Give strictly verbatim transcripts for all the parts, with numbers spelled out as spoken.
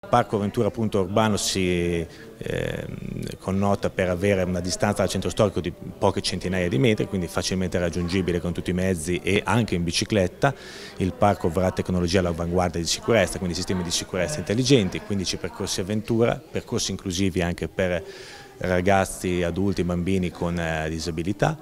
Il Parco Avventura appunto urbano si eh, connota per avere una distanza dal centro storico di poche centinaia di metri, quindi facilmente raggiungibile con tutti i mezzi e anche in bicicletta. Il parco avrà tecnologia all'avanguardia di sicurezza, quindi sistemi di sicurezza intelligenti, quindici percorsi avventura, percorsi inclusivi anche per ragazzi, adulti e bambini con eh, disabilità,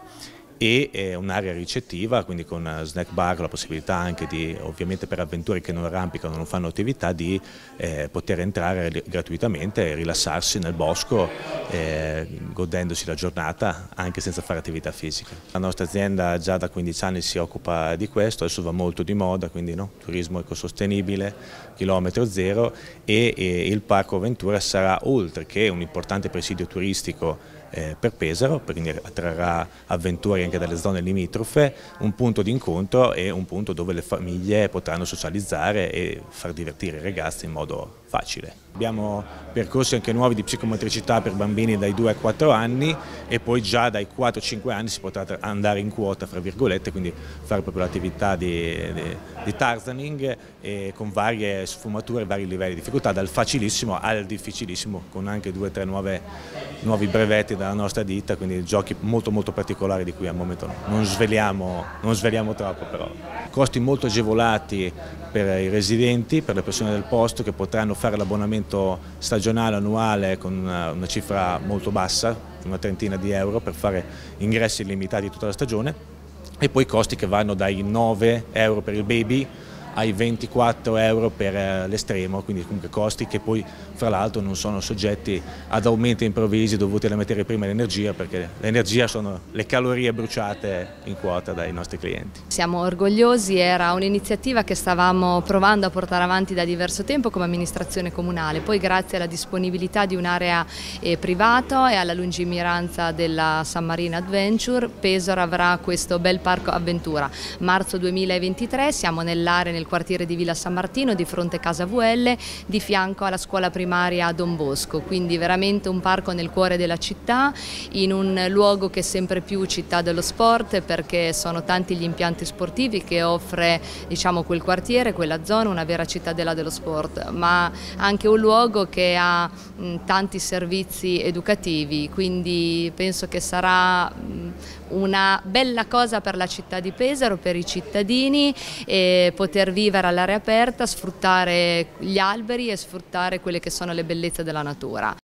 e eh, un'area ricettiva, quindi con snack bar, la possibilità anche di, ovviamente per avventori che non arrampicano, non fanno attività, di eh, poter entrare gratuitamente e rilassarsi nel bosco eh, godendosi la giornata anche senza fare attività fisica. La nostra azienda già da quindici anni si occupa di questo, adesso va molto di moda, quindi no? Turismo ecosostenibile, chilometro zero, e, e il Parco Avventura sarà, oltre che un importante presidio turistico Eh, per Pesaro, quindi attrarrà avventori anche dalle zone limitrofe, un punto di incontro e un punto dove le famiglie potranno socializzare e far divertire i ragazzi in modo facile. Abbiamo percorsi anche nuovi di psicomotricità per bambini dai due ai quattro anni, e poi già dai quattro cinque anni si potrà andare in quota, fra virgolette, quindi fare proprio l'attività di, di, di tarzaning, e con varie sfumature, vari livelli di difficoltà, dal facilissimo al difficilissimo, con anche due o tre nuove, nuovi brevetti dalla nostra ditta, quindi giochi molto molto particolari di cui al momento no. non, sveliamo, non sveliamo troppo però. Costi molto agevolati per i residenti, per le persone del posto, che potranno fare l'abbonamento stagionale annuale con una, una cifra molto bassa, una trentina di euro, per fare ingressi illimitati tutta la stagione, e poi costi che vanno dai nove euro per il baby ai ventiquattro euro per l'estremo, quindi comunque costi che poi fra l'altro non sono soggetti ad aumenti improvvisi dovuti alla materia prima e all'energia, perché l'energia sono le calorie bruciate in quota dai nostri clienti. Siamo orgogliosi, era un'iniziativa che stavamo provando a portare avanti da diverso tempo come amministrazione comunale, poi grazie alla disponibilità di un'area eh, privata e alla lungimiranza della San Marino Adventure, Pesaro avrà questo bel parco avventura. Marzo duemilaventitré siamo nell'area, nel quartiere di Villa San Martino, di fronte a Casa V L, di fianco alla scuola primaria Don Bosco, quindi veramente un parco nel cuore della città, in un luogo che è sempre più città dello sport, perché sono tanti gli impianti sportivi che offre, diciamo, quel quartiere, quella zona, una vera cittadella dello sport, ma anche un luogo che ha mh, tanti servizi educativi, quindi penso che sarà mh, una bella cosa per la città di Pesaro, per i cittadini, e poter vivere all'aria aperta, sfruttare gli alberi e sfruttare quelle che sono le bellezze della natura.